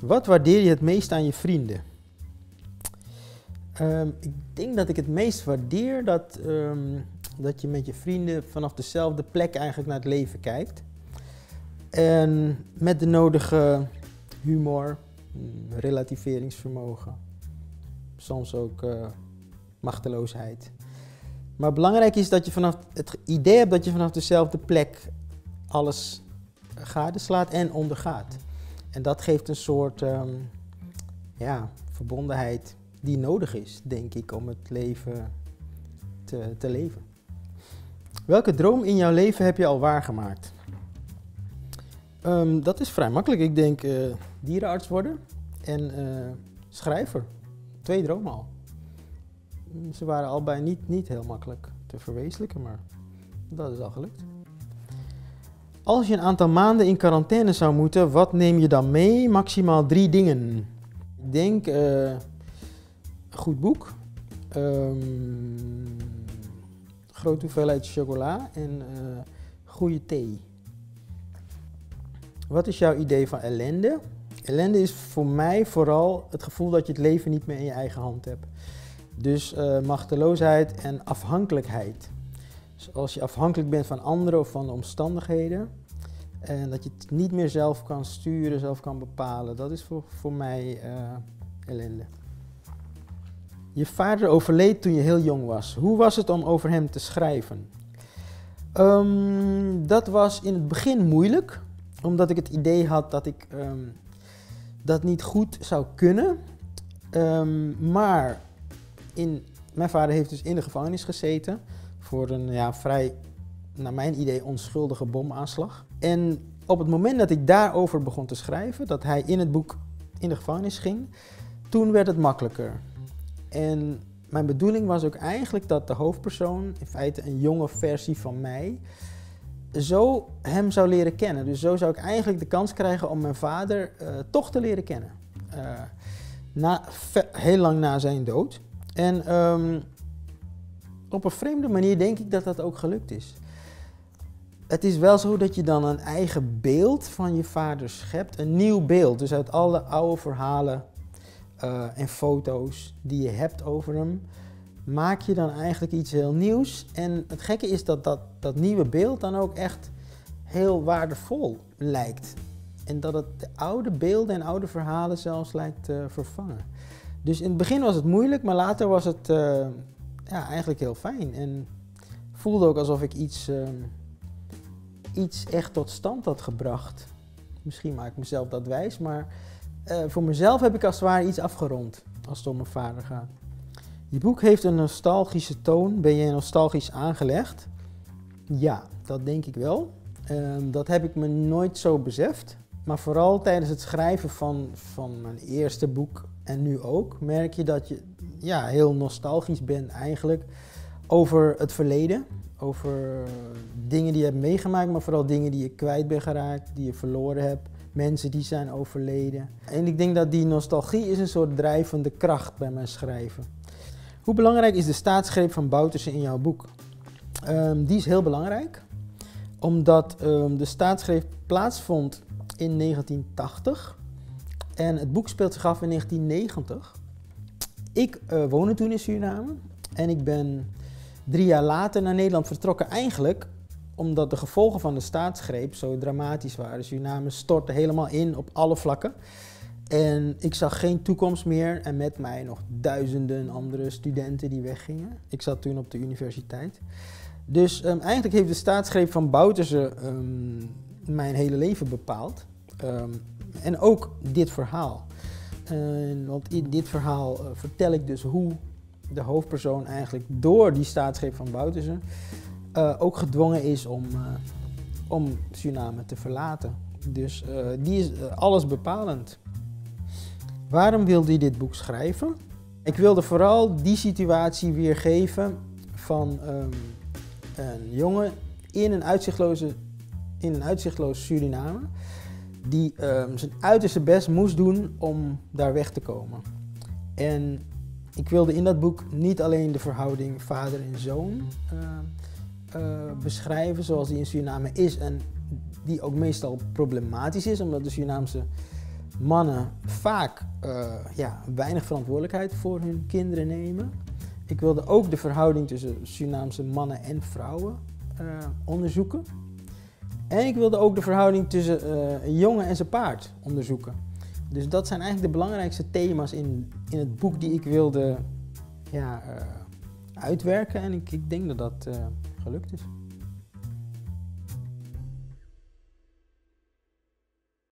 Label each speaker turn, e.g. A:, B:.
A: Wat waardeer je het meest aan je vrienden? Ik denk dat ik het meest waardeer dat je met je vrienden vanaf dezelfde plek eigenlijk naar het leven kijkt. En met de nodige humor, relativeringsvermogen, soms ook machteloosheid. Maar belangrijk is dat je vanaf het idee hebt dat je vanaf dezelfde plek alles gadeslaat en ondergaat. En dat geeft een soort verbondenheid die nodig is, denk ik, om het leven te leven. Welke droom in jouw leven heb je al waargemaakt? Dat is vrij makkelijk. Ik denk dierenarts worden en schrijver. 2 dromen al. Ze waren allebei niet heel makkelijk te verwezenlijken, maar dat is al gelukt. Als je een aantal maanden in quarantaine zou moeten, wat neem je dan mee? Maximaal 3 dingen. Ik denk een goed boek, grote hoeveelheid chocola en goede thee. Wat is jouw idee van ellende? Ellende is voor mij vooral het gevoel dat je het leven niet meer in je eigen hand hebt. Dus machteloosheid en afhankelijkheid. Dus als je afhankelijk bent van anderen of van de omstandigheden en dat je het niet meer zelf kan sturen, zelf kan bepalen, dat is voor mij ellende. Je vader overleed toen je heel jong was. Hoe was het om over hem te schrijven? Dat was in het begin moeilijk, omdat ik het idee had dat ik dat niet goed zou kunnen. Maar mijn vader heeft dus in de gevangenis gezeten voor een vrij, naar mijn idee, onschuldige bomaanslag. En op het moment dat ik daarover begon te schrijven, dat hij in het boek in de gevangenis ging, toen werd het makkelijker. En mijn bedoeling was ook eigenlijk dat de hoofdpersoon, in feite een jonge versie van mij, zo hem zou leren kennen. Dus zo zou ik eigenlijk de kans krijgen om mijn vader toch te leren kennen. Heel lang na zijn dood. En op een vreemde manier denk ik dat dat ook gelukt is. Het is wel zo dat je dan een eigen beeld van je vader schept. Een nieuw beeld, dus uit alle oude verhalen en foto's die je hebt over hem, maak je dan eigenlijk iets heel nieuws. En het gekke is dat nieuwe beeld dan ook echt heel waardevol lijkt. En dat het de oude beelden en oude verhalen zelfs lijkt te vervangen. Dus in het begin was het moeilijk, maar later was het eigenlijk heel fijn. En voelde ook alsof ik iets echt tot stand had gebracht. Misschien maak ik mezelf dat wijs, maar voor mezelf heb ik als het ware iets afgerond als het om mijn vader gaat. Je boek heeft een nostalgische toon. Ben je nostalgisch aangelegd? Ja, dat denk ik wel. Dat heb ik me nooit zo beseft. Maar vooral tijdens het schrijven van mijn eerste boek en nu ook, merk je dat je heel nostalgisch bent eigenlijk over het verleden. Over dingen die je hebt meegemaakt, maar vooral dingen die je kwijt bent geraakt, die je verloren hebt. Mensen die zijn overleden. En ik denk dat die nostalgie is een soort drijvende kracht bij mijn schrijven. Hoe belangrijk is de staatsgreep van Bouterse in jouw boek? Die is heel belangrijk, omdat de staatsgreep plaatsvond in 1980 en het boek speelt zich af in 1990. Ik woonde toen in Suriname en ik ben 3 jaar later naar Nederland vertrokken, eigenlijk omdat de gevolgen van de staatsgreep zo dramatisch waren. Suriname stortte helemaal in op alle vlakken. En ik zag geen toekomst meer en met mij nog duizenden andere studenten die weggingen. Ik zat toen op de universiteit. Dus eigenlijk heeft de staatsgreep van Bouterse mijn hele leven bepaald. En ook dit verhaal. Want in dit verhaal vertel ik dus hoe de hoofdpersoon eigenlijk door die staatsgreep van Bouterse ook gedwongen is om Suriname te verlaten. Dus die is alles bepalend. Waarom wilde je dit boek schrijven? Ik wilde vooral die situatie weergeven van een jongen in een uitzichtloos Suriname die zijn uiterste best moest doen om daar weg te komen. En ik wilde in dat boek niet alleen de verhouding vader en zoon beschrijven zoals die in Suriname is en die ook meestal problematisch is, omdat de Surinaamse mannen vaak weinig verantwoordelijkheid voor hun kinderen nemen. Ik wilde ook de verhouding tussen Surinaamse mannen en vrouwen onderzoeken. En ik wilde ook de verhouding tussen een jongen en zijn paard onderzoeken. Dus dat zijn eigenlijk de belangrijkste thema's in het boek die ik wilde uitwerken. En ik denk dat dat gelukt is.